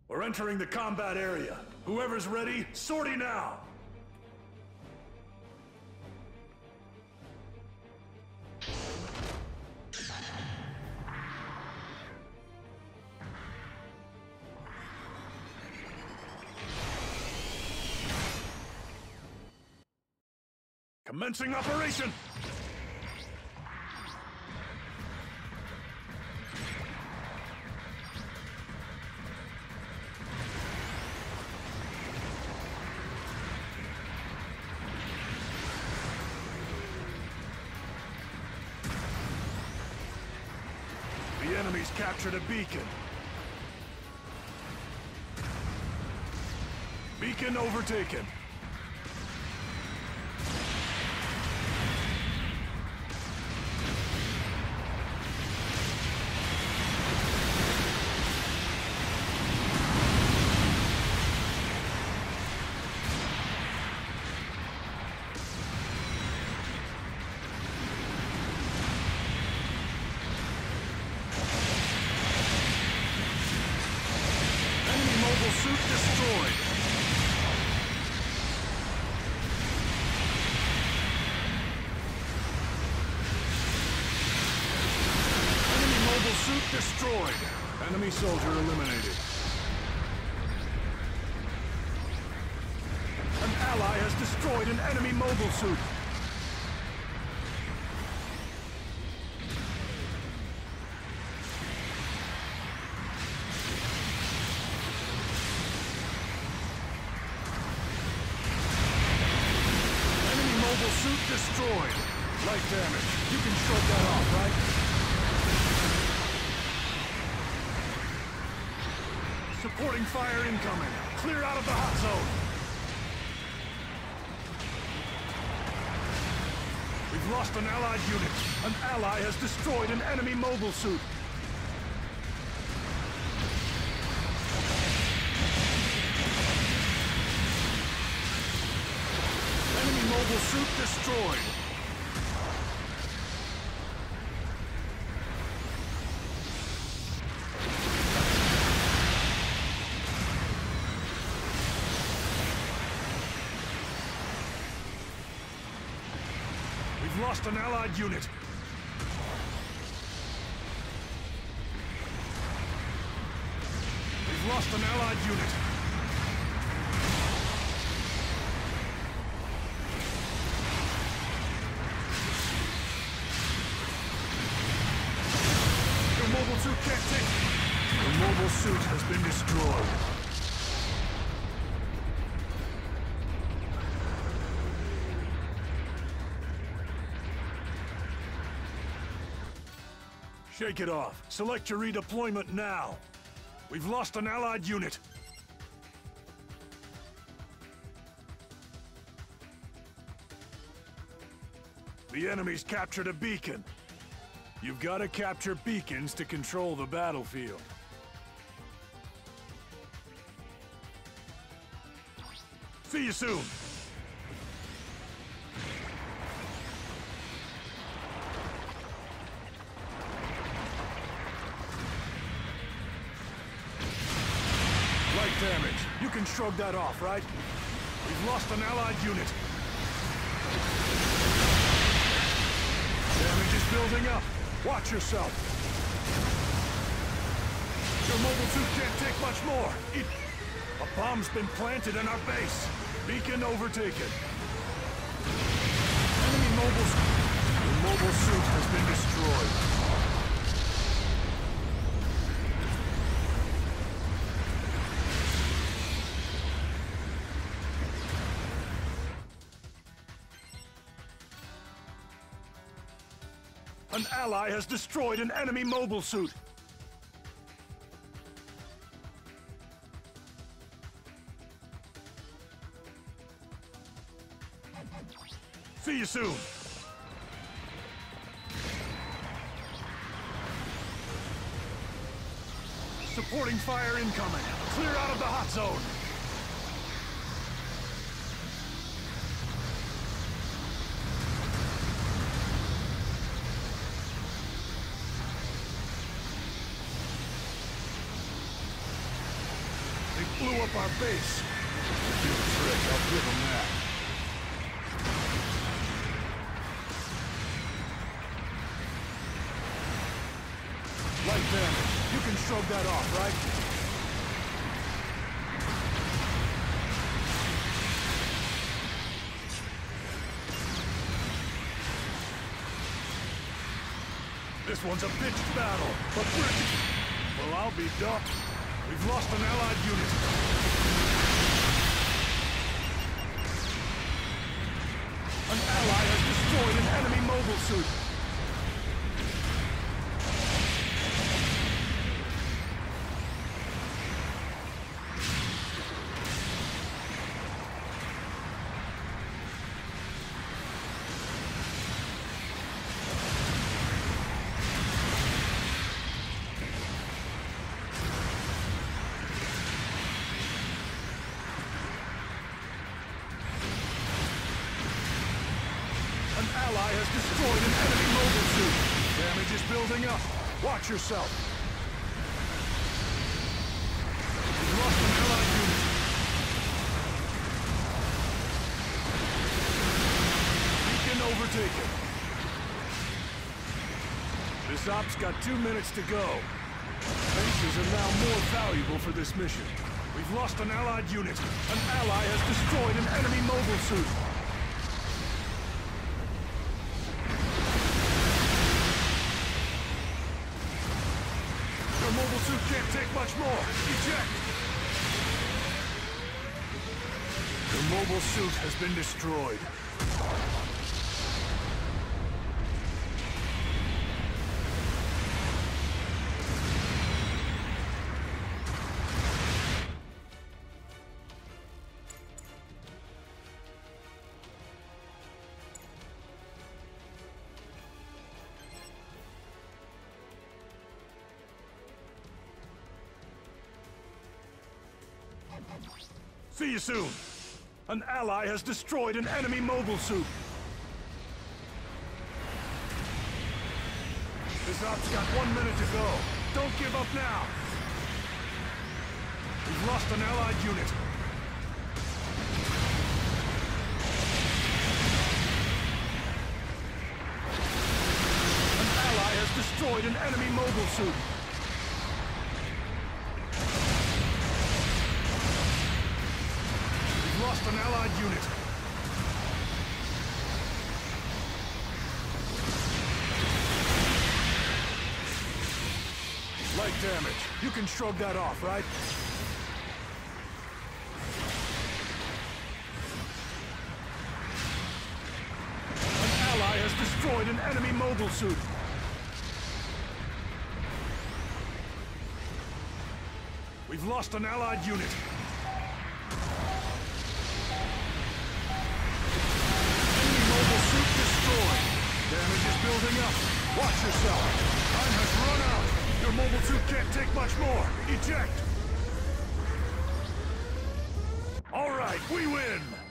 We're entering the combat area. Whoever's ready, sortie now! Commencing operation! The enemy's captured a beacon. Beacon overtaken. Suit destroyed. Enemy mobile suit destroyed. Enemy soldier eliminated. An ally has destroyed an enemy mobile suit. Suit destroyed. Light damage. You can shrug that off, right? Supporting fire incoming. Clear out of the hot zone. We've lost an allied unit. An ally has destroyed an enemy mobile suit. Mobile suit destroyed. We've lost an allied unit. We've lost an allied unit. Mobile suit can't take. The mobile suit has been destroyed. Shake it off. Select your redeployment now. We've lost an allied unit. The enemy's captured a beacon. You've got to capture beacons to control the battlefield. See you soon. Light damage. You can shrug that off, right? We've lost an allied unit. Damage is building up. Watch yourself. Your mobile suit can't take much more. A bomb's been planted in our base. Beacon overtaken. Enemy mobile suit. The mobile suit has been destroyed. An ally has destroyed an enemy mobile suit. See you soon. Supporting fire incoming. Clear out of the hot zone. They blew up our base. Good trick, I'll give them that. Light damage. You can shrug that off, right? This one's a pitched battle, but well, I'll be darned. We've lost an allied unit. An ally has destroyed an enemy mobile suit. An ally has destroyed an enemy mobile suit. Damage is building up. Watch yourself. We've lost an allied unit. Beacon overtaken. This op's got 2 minutes to go. Bases are now more valuable for this mission. We've lost an allied unit. An ally has destroyed an enemy mobile suit. Your mobile suit can't take much more. Eject! Your mobile suit has been destroyed. See you soon. An ally has destroyed an enemy mobile suit. This op's got 1 minute to go. Don't give up now. We've lost an allied unit. An ally has destroyed an enemy mobile suit. Lost an allied unit. Light damage. You can shrug that off, right? An ally has destroyed an enemy mobile suit. We've lost an allied unit. Destroyed. Damage is building up. Watch yourself. Time has run out. Your mobile suit can't take much more. Eject. All right, we win.